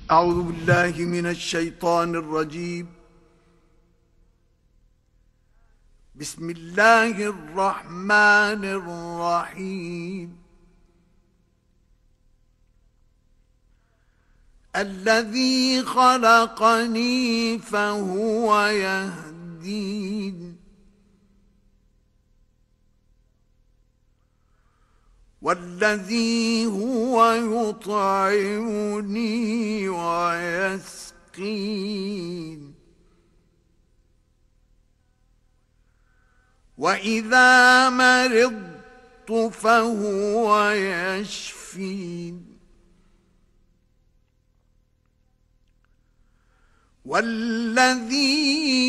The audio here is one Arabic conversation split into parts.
أعوذ بالله من الشيطان الرجيم. بسم الله الرحمن الرحيم. الذي خلقني فهو يهدين، والذي هو يطعمني ويسقين، وإذا مرضت فهو يشفين، والذي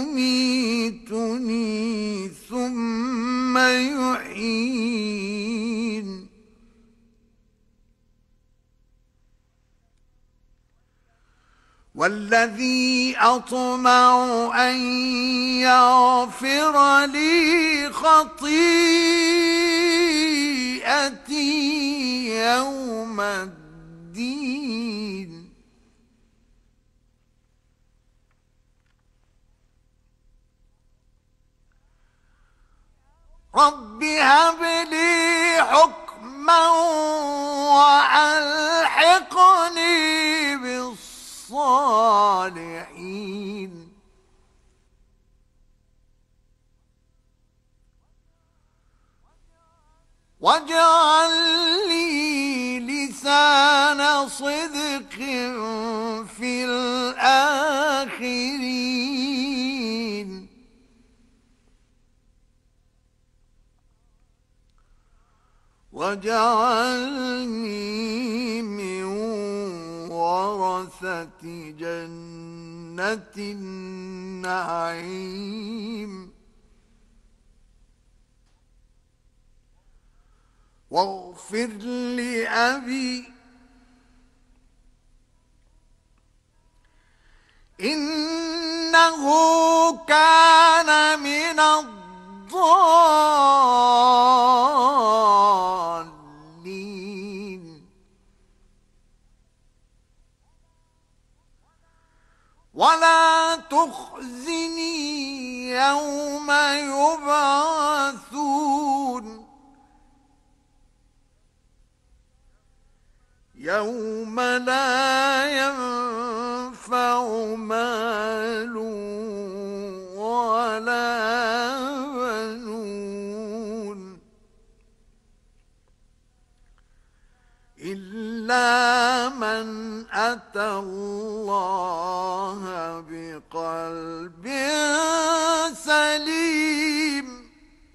يميتني ثم يحيين، والذي أطمع أن يغفر لي خطيئتي يوم الدين. رب هب لي حكما وألحقني بالصالحين، واجعل لي لسان صدق في الآخرين، واجعلني من ورثة جنة النعيم، واغفر لأبي إنه كان من الضالين، ولا تخزني يوم يبعثون، يوم لا ينفع مال ولا بنون إلا من أتى الله بقلب سليم.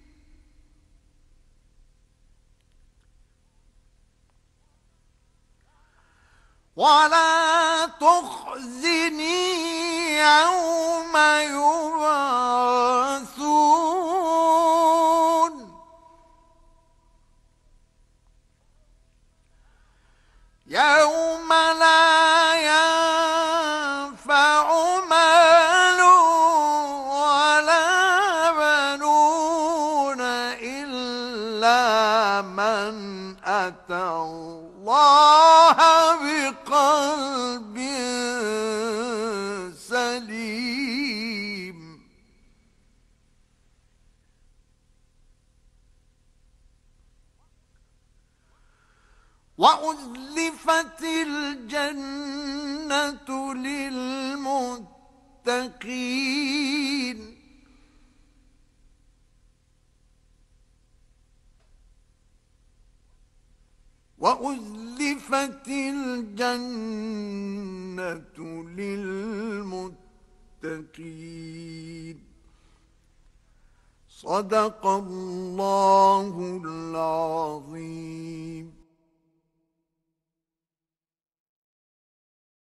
ولا تخزني يوم يبعثون، يوم لا ينفع مال ولا بنون إلا من أتى الله بقلب سليم. وأزلفت الجنة للمتقين، وأزلفت الجنة للمتقين. صدق الله العظيم.